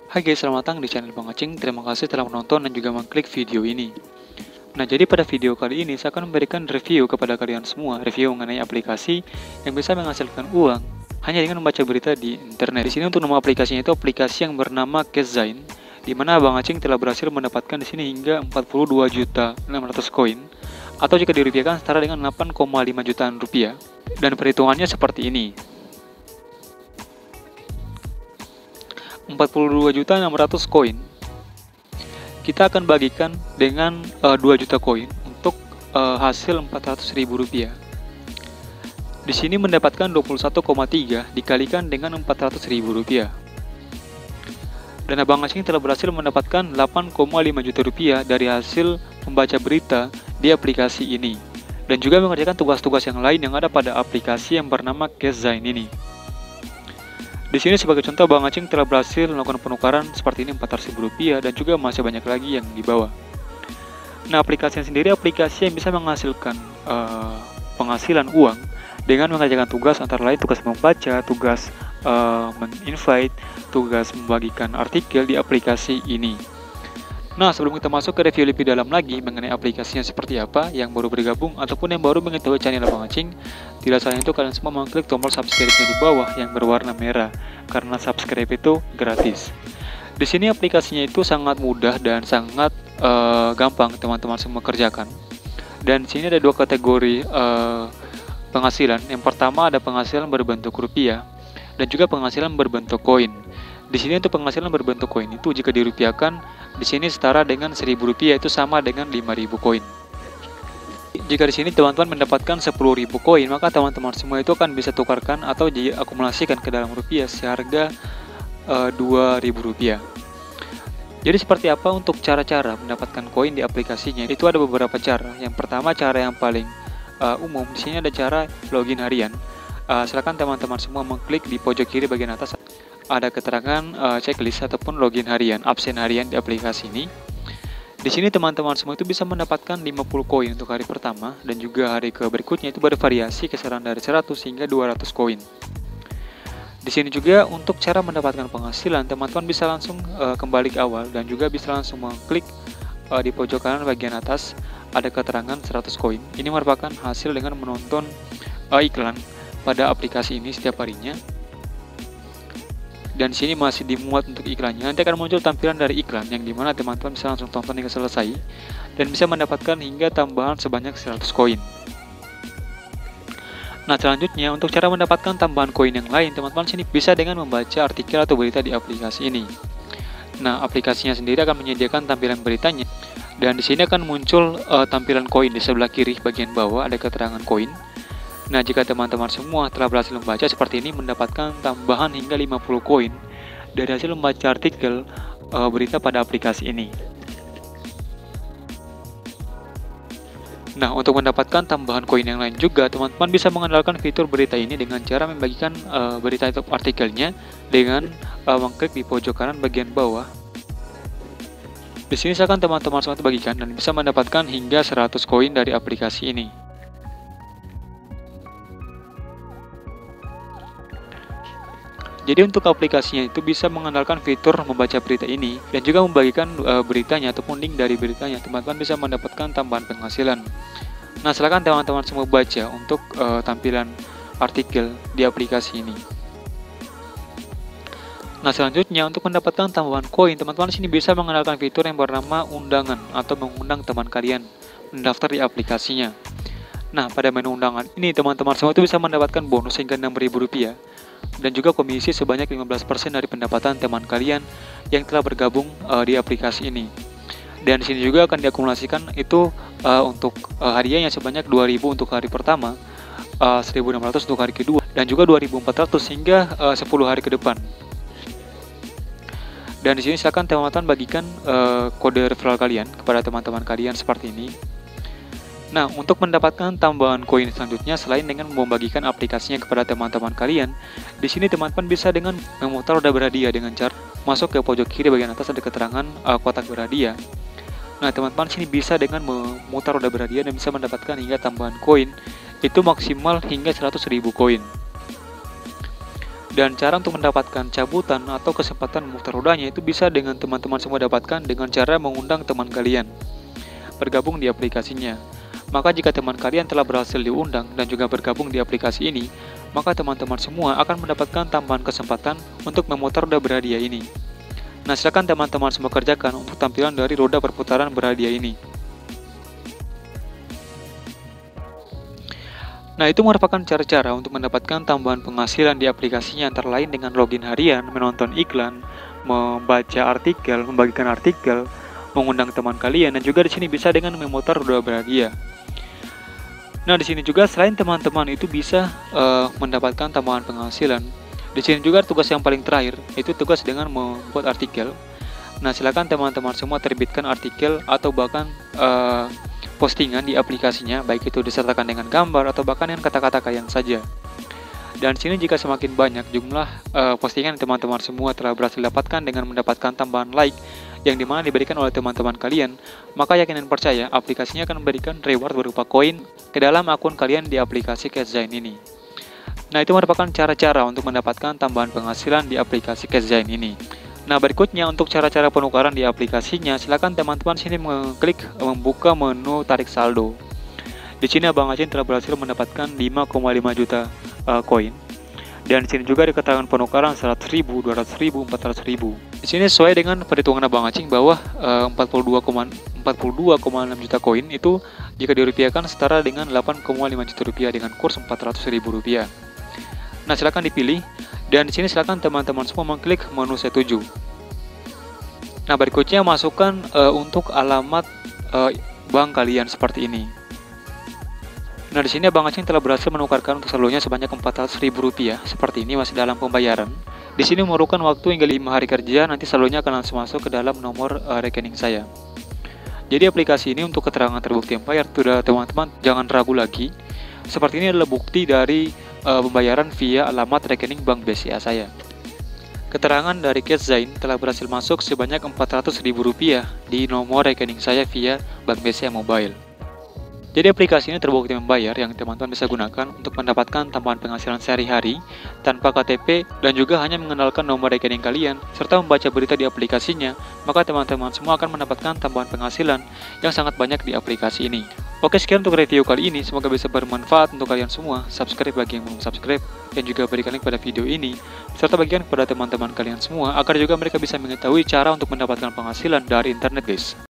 Hai guys, selamat datang di channel Bang Acing. Terima kasih telah menonton dan juga mengklik video ini. Nah, jadi pada video kali ini saya akan memberikan review kepada kalian semua, review mengenai aplikasi yang bisa menghasilkan uang hanya dengan membaca berita di internet. Di sini untuk nama aplikasinya itu aplikasi yang bernama Cashzain, di mana Bang Acing telah berhasil mendapatkan di sini hingga 42.600 koin atau jika dirupiahkan setara dengan 8,5 jutaan rupiah. Dan perhitungannya seperti ini. 42.600 koin kita akan bagikan dengan 2 juta koin untuk hasil 400.000 rupiah. Di sini mendapatkan 21,3 dikalikan dengan 400.000 rupiah. Dan Abang Acing telah berhasil mendapatkan 8,5 juta rupiah dari hasil membaca berita di aplikasi ini dan juga mengerjakan tugas-tugas yang lain yang ada pada aplikasi yang bernama Cashzain ini. Di sini sebagai contoh, Bang Acing telah berhasil melakukan penukaran seperti ini 400.000 rupiah dan juga masih banyak lagi yang di bawah. Nah, aplikasinya sendiri aplikasi yang bisa menghasilkan penghasilan uang dengan mengerjakan tugas antara lain tugas membaca, tugas men-invite, tugas membagikan artikel di aplikasi ini. Nah, sebelum kita masuk ke review lebih dalam lagi mengenai aplikasinya seperti apa, yang baru bergabung ataupun yang baru mengetahui channel Bang Acing, tidak salah itu kalian semua mengklik tombol subscribe-nya di bawah yang berwarna merah, karena subscribe itu gratis. Di sini aplikasinya itu sangat mudah dan sangat gampang teman-teman semua kerjakan. Dan di sini ada dua kategori penghasilan. Yang pertama ada penghasilan berbentuk rupiah dan juga penghasilan berbentuk koin. Di sini untuk penghasilan berbentuk koin itu jika dirupiahkan di sini setara dengan 1.000 rupiah itu sama dengan 5.000 koin. Jika di sini teman-teman mendapatkan 10.000 koin, maka teman-teman semua itu akan bisa tukarkan atau diakumulasikan ke dalam rupiah seharga 2.000 rupiah. Jadi seperti apa untuk cara-cara mendapatkan koin di aplikasinya? Itu ada beberapa cara. Yang pertama, cara yang paling umum, di sini ada cara login harian. Silakan teman-teman semua mengklik di pojok kiri bagian atas ada keterangan checklist ataupun login harian, absen harian di aplikasi ini. Di sini teman-teman semua itu bisa mendapatkan 50 koin untuk hari pertama dan juga hari berikutnya itu bervariasi kisaran dari 100 hingga 200 koin. Di sini juga untuk cara mendapatkan penghasilan, teman-teman bisa langsung kembali ke awal dan juga bisa langsung mengklik di pojok kanan bagian atas ada keterangan 100 koin. Ini merupakan hasil dengan menonton iklan pada aplikasi ini setiap harinya. Dan sini masih dimuat untuk iklannya. Nanti akan muncul tampilan dari iklan yang dimana teman-teman bisa langsung tonton hingga selesai dan bisa mendapatkan hingga tambahan sebanyak 100 koin. Nah, selanjutnya untuk cara mendapatkan tambahan koin yang lain, teman-teman sini bisa dengan membaca artikel atau berita di aplikasi ini. Nah, aplikasinya sendiri akan menyediakan tampilan beritanya dan di sini akan muncul tampilan koin di sebelah kiri bagian bawah ada keterangan koin. Nah, jika teman-teman semua telah berhasil membaca seperti ini, mendapatkan tambahan hingga 50 koin dari hasil membaca artikel berita pada aplikasi ini. Nah, untuk mendapatkan tambahan koin yang lain juga, teman-teman bisa mengandalkan fitur berita ini dengan cara membagikan berita atau artikelnya dengan mengklik di pojok kanan bagian bawah. Di sini silakan teman-teman semua bagikan dan bisa mendapatkan hingga 100 koin dari aplikasi ini. Jadi untuk aplikasinya itu bisa mengandalkan fitur membaca berita ini dan juga membagikan beritanya ataupun link dari beritanya. Teman-teman bisa mendapatkan tambahan penghasilan. Nah, silakan teman-teman semua baca untuk tampilan artikel di aplikasi ini. Nah, selanjutnya untuk mendapatkan tambahan koin, teman-teman sini bisa mengandalkan fitur yang bernama undangan atau mengundang teman kalian mendaftar di aplikasinya. Nah, pada menu undangan ini teman-teman semua itu bisa mendapatkan bonus hingga 6.000 rupiah. Dan juga komisi sebanyak 15% dari pendapatan teman kalian yang telah bergabung di aplikasi ini. Dan di sini juga akan diakumulasikan itu untuk hadiahnya sebanyak 2.000 untuk hari pertama, 1.600 untuk hari kedua, dan juga 2.400 hingga 10 hari ke depan. Dan di sini silakan teman-teman bagikan kode referral kalian kepada teman-teman kalian seperti ini. Nah, untuk mendapatkan tambahan koin selanjutnya selain dengan membagikan aplikasinya kepada teman-teman kalian, di sini teman-teman bisa dengan memutar roda berhadiah dengan cara masuk ke pojok kiri bagian atas ada keterangan kotak berhadiah. Nah, teman-teman sini bisa dengan memutar roda berhadiah dan bisa mendapatkan hingga tambahan koin itu maksimal hingga 100.000 koin. Dan cara untuk mendapatkan cabutan atau kesempatan memutar rodanya itu bisa dengan teman-teman semua dapatkan dengan cara mengundang teman kalian bergabung di aplikasinya. Maka jika teman kalian telah berhasil diundang dan juga bergabung di aplikasi ini, maka teman-teman semua akan mendapatkan tambahan kesempatan untuk memutar roda berhadiah ini. Nah, silakan teman-teman semua kerjakan untuk tampilan dari roda perputaran berhadiah ini. Nah, itu merupakan cara-cara untuk mendapatkan tambahan penghasilan di aplikasinya, antara lain dengan login harian, menonton iklan, membaca artikel, membagikan artikel, mengundang teman kalian, dan juga di sini bisa dengan memutar roda berhadiah. Nah, di sini juga selain teman-teman itu bisa mendapatkan tambahan penghasilan, di sini juga tugas yang paling terakhir itu tugas dengan membuat artikel. Nah, silakan teman-teman semua terbitkan artikel atau bahkan postingan di aplikasinya, baik itu disertakan dengan gambar atau bahkan dengan kata-kata kalian saja. Dan sini jika semakin banyak jumlah postingan teman-teman semua telah berhasil dapatkan dengan mendapatkan tambahan like yang dimana diberikan oleh teman-teman kalian, maka yakin dan percaya aplikasinya akan memberikan reward berupa koin ke dalam akun kalian di aplikasi Cashzain ini. Nah, itu merupakan cara-cara untuk mendapatkan tambahan penghasilan di aplikasi Cashzain ini. Nah, berikutnya untuk cara-cara penukaran di aplikasinya, silakan teman-teman sini mengklik membuka menu tarik saldo. Di sini Abang Acin telah berhasil mendapatkan 5,5 juta koin. Dan di sini juga ada keterangan penukaran 100.000, 200.000, 400.000. Di sini sesuai dengan perhitungan Abang Acin bahwa 42,6 juta koin itu jika dirupiahkan setara dengan 8,5 juta rupiah dengan kurs Rp400.000. Nah, silakan dipilih. Dan di sini silakan teman-teman semua mengklik menu setuju. Nah, berikutnya masukkan untuk alamat bank kalian seperti ini. Nah, di sini Abang Acing telah berhasil menukarkan untuk saldonya sebanyak Rp400.000 seperti ini, masih dalam pembayaran. Di sini memerlukan waktu hingga 5 hari kerja, nanti saldonya akan langsung masuk ke dalam nomor rekening saya. Jadi aplikasi ini untuk keterangan terbukti membayar, sudah teman-teman jangan ragu lagi. Seperti ini adalah bukti dari pembayaran via alamat rekening Bank BCA saya. Keterangan dari Cashzain telah berhasil masuk sebanyak Rp400.000 di nomor rekening saya via Bank BCA Mobile. Jadi aplikasi ini terbukti membayar yang teman-teman bisa gunakan untuk mendapatkan tambahan penghasilan sehari-hari tanpa KTP dan juga hanya mengenalkan nomor rekening kalian serta membaca berita di aplikasinya, maka teman-teman semua akan mendapatkan tambahan penghasilan yang sangat banyak di aplikasi ini. Oke, sekian untuk review kali ini, semoga bisa bermanfaat untuk kalian semua. Subscribe bagi yang belum subscribe dan juga berikan link pada video ini serta bagikan kepada teman-teman kalian semua agar juga mereka bisa mengetahui cara untuk mendapatkan penghasilan dari internet, guys.